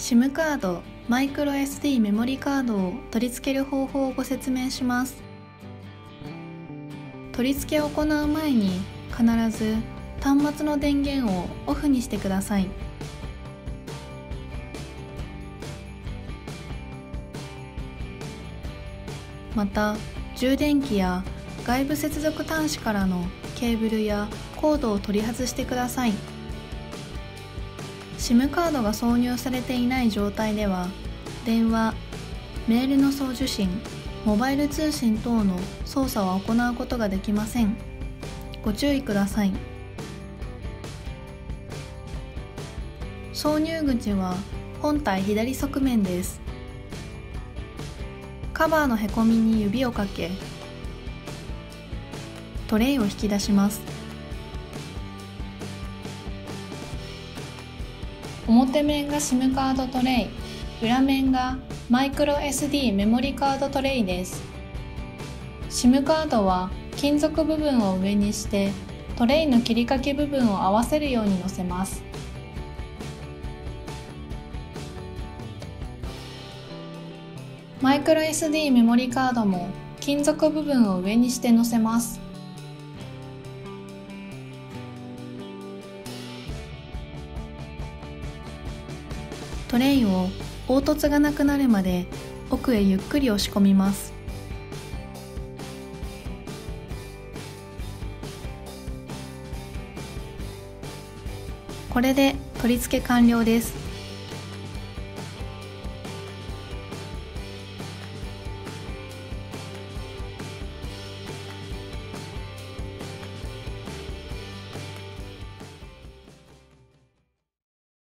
SIM カード、マイクロ SD メモリカードを取り付ける方法をご説明します。取り付けを行う前に必ず端末の電源をオフにしてください。また、充電器や外部接続端子からのケーブルやコードを取り外してください。SIM カードが挿入されていない状態では、電話、メールの送受信、モバイル通信等の操作は行うことができません。ご注意ください。挿入口は本体左側面です。カバーのへこみに指をかけ、トレイを引き出します。表面が SIM カードトレイ、裏面がマイクロ SD メモリカードトレイです。SIM カードは金属部分を上にしてトレイの切り欠き部分を合わせるように乗せます。マイクロ SD メモリカードも金属部分を上にして乗せます。トレイを凹凸がなくなるまで奥へゆっくり押し込みます。これで取り付け完了です。